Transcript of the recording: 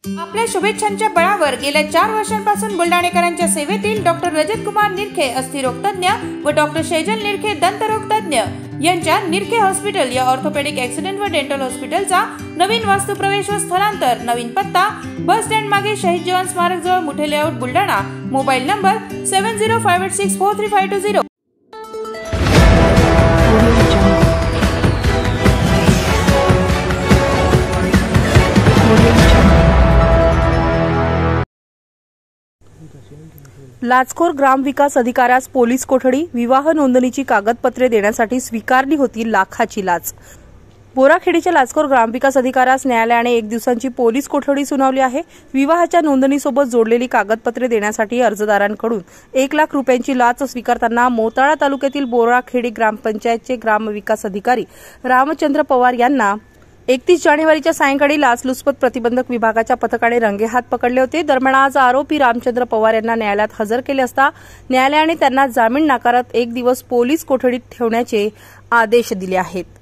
आपल्या शुभेच्छांच्या बळावर गेल्या 4 वर्षांपासून बुलढाणेकरांच्या सेवेतील डॉक्टर रजत कुमार निरखे अस्थिरोग तज्ञ व डॉक्टर शेजल निरखे दंतरोग तज्ञ यांच्या निरखे हॉस्पिटल या ऑर्थोपेडिक ॲक्सिडेंट व डेंटल हॉस्पिटलचा नवीन वास्तुप्रवेश व स्थलांतर, नवीन पत्ता बस स्टँड मागे शहीद जवान स्मारक जवळ Muthe layout Buldhana, mobile number 7058643520। लाचखोर ग्रामविकास अधिकाऱ्यास पोलीस कोठडी, विवाह नोंदणीची कागदपत्रे देण्यासाठी स्वीकारली होती लाखाची लाच। बोराखेडीच्या लाचखोर ग्रामविकास अधिकाऱ्यास न्यायालयाने 1 दिवसांची पोलीस कोठडी सुनावली आहे। विवाहाच्या नोंदणीसोबत जोडलेली कागदपत्रे देण्यासाठी अर्जदारांकडून 1 लाख रुपयांची लाच स्वीकारताना मोताळा तालुक्यातील बोराखेडी ग्रामपंचायतचे ग्रामविकास अधिकारी रामचंद्र पवार यांना 31 जानेवारीच्या सायंकाळी लाचलुचपत प्रतिबंधक विभागाच्या पथकाने रंगेहात पकडले होते। दरम्यान आज आरोपी रामचंद्र पवार यांना न्यायालयात हजर केले असता न्यायालयाने त्यांना जामीन नाकारत 1 दिवस पोलीस कोठडीत ठेवण्याचे आदेश दिले आहेत।